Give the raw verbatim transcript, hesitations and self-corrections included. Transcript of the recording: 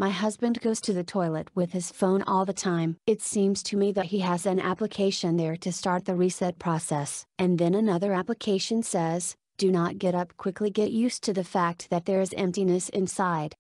My husband goes to the toilet with his phone all the time. It seems to me that he has an application there to start the reset process. And then another application says, do not get up quickly, get used to the fact that there is emptiness inside.